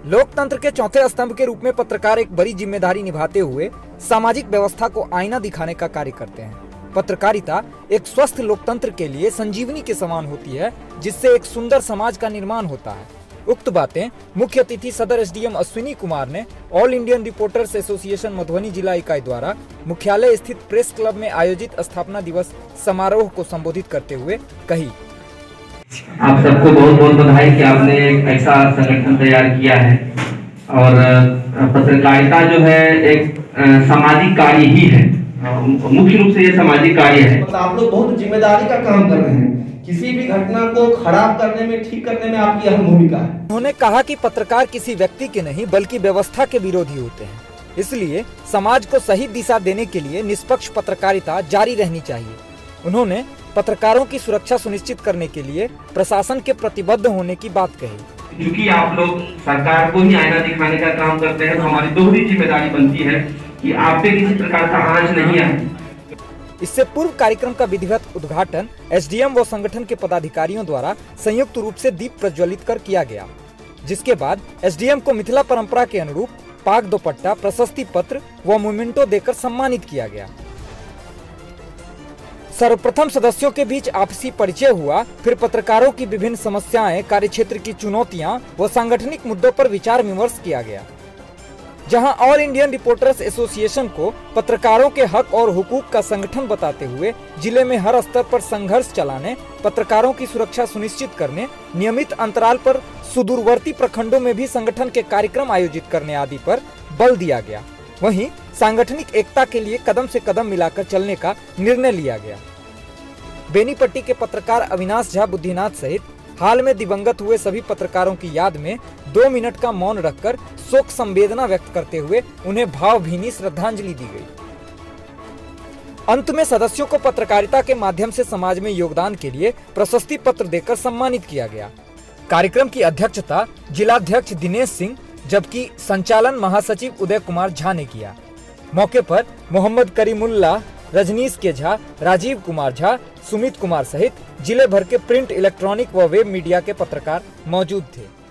लोकतंत्र के चौथे स्तंभ के रूप में पत्रकार एक बड़ी जिम्मेदारी निभाते हुए सामाजिक व्यवस्था को आईना दिखाने का कार्य करते हैं। पत्रकारिता एक स्वस्थ लोकतंत्र के लिए संजीवनी के समान होती है, जिससे एक सुंदर समाज का निर्माण होता है। उक्त बातें मुख्य अतिथि सदर एसडीएम अश्विनी कुमार ने all Indian reporters association Madhubani जिला इकाई द्वारा मुख्यालय स्थित प्रेस क्लब में आयोजित स्थापना दिवस समारोह को संबोधित करते हुए कही। आप सबको बहुत बहुत बधाई कि आपने एक ऐसा संगठन तैयार किया है और पत्रकारिता जो है एक सामाजिक कार्य ही है, मुख्य रूप से ये सामाजिक कार्य है। आप लोग बहुत जिम्मेदारी का काम कर रहे हैं, किसी भी घटना को खराब करने में, ठीक करने में आपकी अहम भूमिका है। उन्होंने कहा कि पत्रकार किसी व्यक्ति के नहीं बल्कि व्यवस्था के विरोधी होते हैं, इसलिए समाज को सही दिशा देने के लिए निष्पक्ष पत्रकारिता जारी रहनी चाहिए। उन्होंने पत्रकारों की सुरक्षा सुनिश्चित करने के लिए प्रशासन के प्रतिबद्ध होने की बात कही। क्योंकि आप लोग सरकार को ही आईना दिखाने का काम करते हैं, तो हमारी दोहरी जिम्मेदारी बनती है कि आप पे किसी प्रकार का आंच नहीं आए। इससे पूर्व कार्यक्रम का विधिवत उद्घाटन एसडीएम व संगठन के पदाधिकारियों द्वारा संयुक्त रूप से दीप प्रज्वलित कर किया गया, जिसके बाद एसडीएम को मिथिला परंपरा के अनुरूप पाग दुपट्टा, प्रशस्ति पत्र व मोमेंटो देकर सम्मानित किया गया। सर्वप्रथम सदस्यों के बीच आपसी परिचय हुआ, फिर पत्रकारों की विभिन्न समस्याएं, कार्यक्षेत्र की चुनौतियां व सांगठनिक मुद्दों पर विचार विमर्श किया गया। जहां ऑल इंडियन रिपोर्टर्स एसोसिएशन को पत्रकारों के हक और हुकूक का संगठन बताते हुए जिले में हर स्तर पर संघर्ष चलाने, पत्रकारों की सुरक्षा सुनिश्चित करने, नियमित अंतराल पर सुदूरवर्ती प्रखंडों में भी संगठन के कार्यक्रम आयोजित करने आदि पर बल दिया गया। वहीं सांगठनिक एकता के लिए कदम से कदम मिलाकर चलने का निर्णय लिया गया। बेनीपट्टी के पत्रकार अविनाश झा बुद्धिनाथ सहित हाल में दिवंगत हुए सभी पत्रकारों की याद में 2 मिनट का मौन रखकर शोक संवेदना व्यक्त करते हुए उन्हें भावभीनी श्रद्धांजलि दी गई। अंत में सदस्यों को पत्रकारिता के माध्यम से समाज में योगदान के लिए प्रशस्ति पत्र देकर सम्मानित किया गया। कार्यक्रम की अध्यक्षता जिलाध्यक्ष दिनेश सिंह जबकि संचालन महासचिव उदय कुमार झा ने किया। मौके पर मोहम्मद करीमुल्लाह, रजनीश के झा, राजीव कुमार झा, सुमित कुमार सहित जिले भर के प्रिंट, इलेक्ट्रॉनिक व वेब मीडिया के पत्रकार मौजूद थे।